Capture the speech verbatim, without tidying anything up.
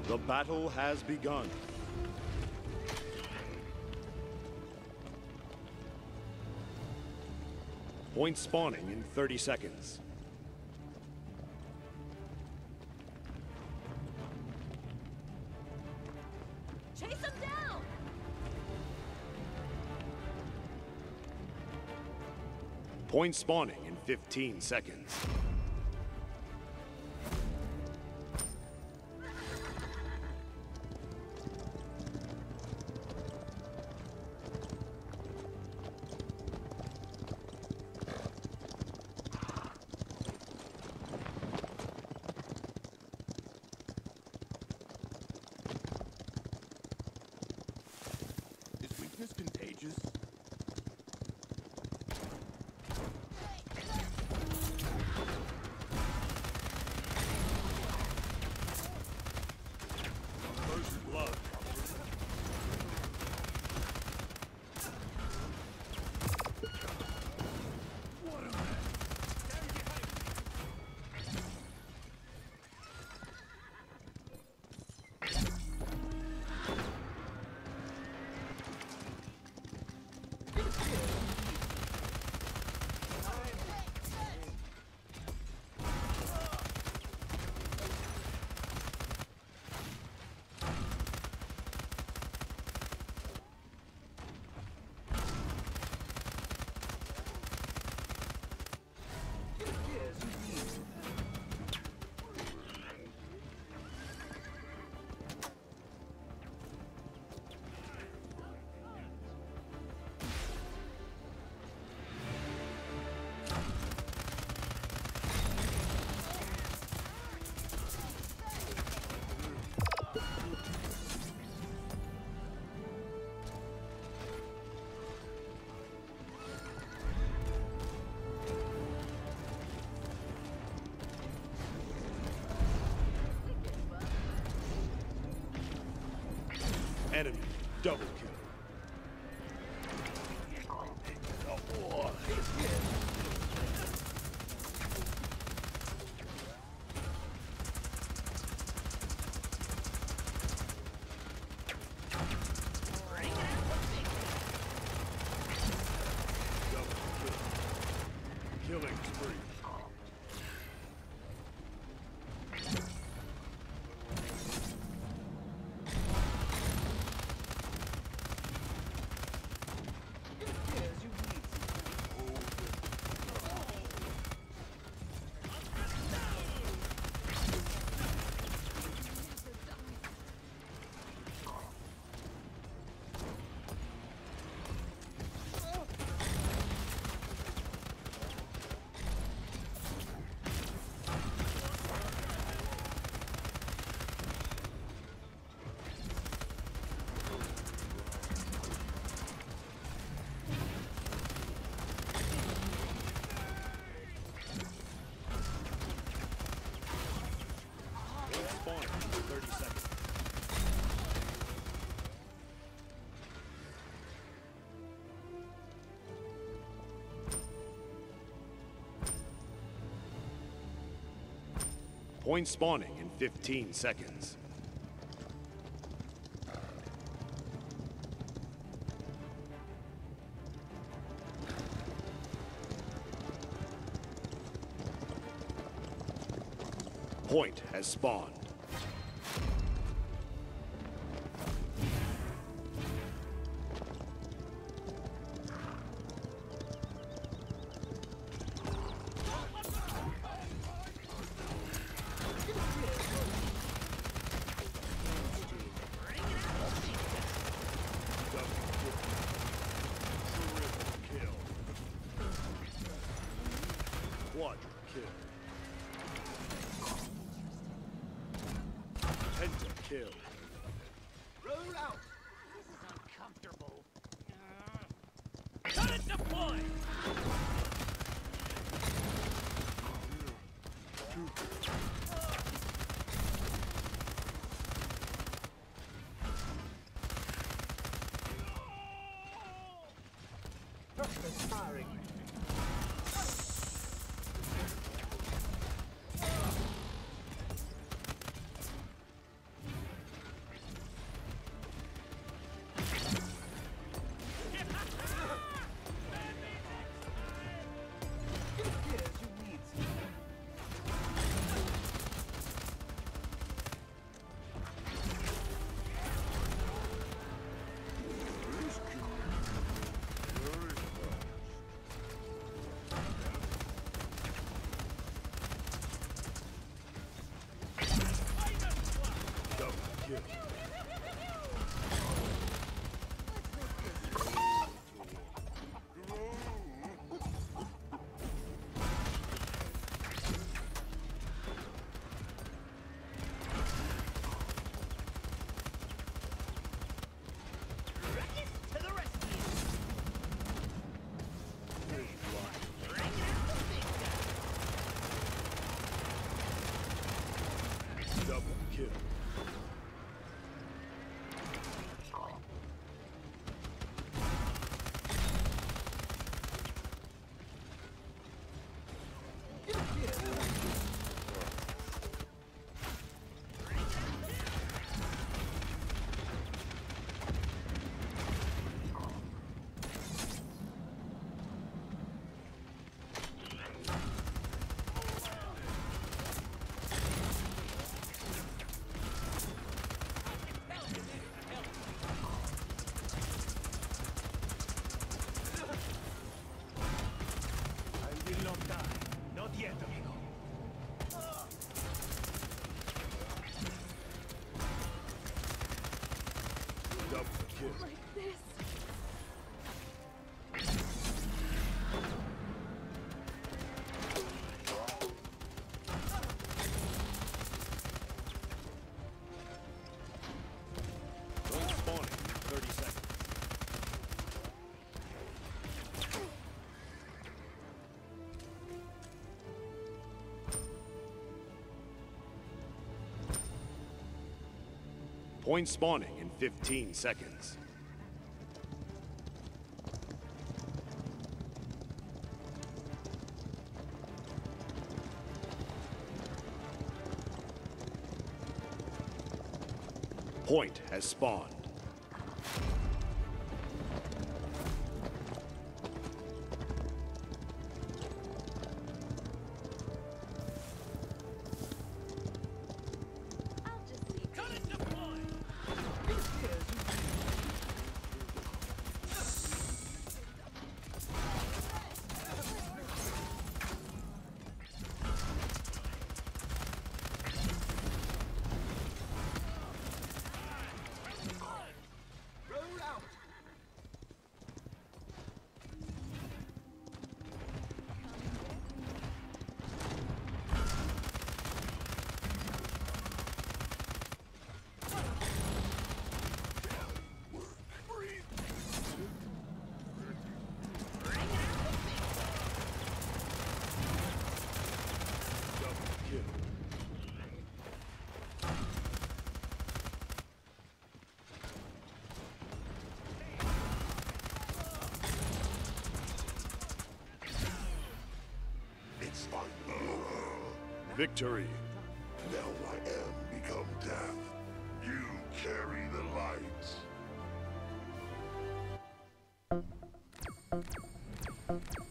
The battle has begun. Point spawning in thirty seconds. Chase him down! Point spawning in fifteen seconds. Is weakness contagious? First blood. What a mess. Enemy double kill. Killing spree. Point spawning in thirty seconds. Point spawning in fifteen seconds. Point has spawned. Quadra kill. Penta kill. Roll out! This is uncomfortable. Cut it deploy! Thrusters firing. kill. Like this. Point spawning in thirty seconds. Point spawning in fifteen seconds. Point has spawned. I'll just leave. Cut it deploy! Roll out! Double kill. It's like over. Victory. Now I am become death. You carry the light.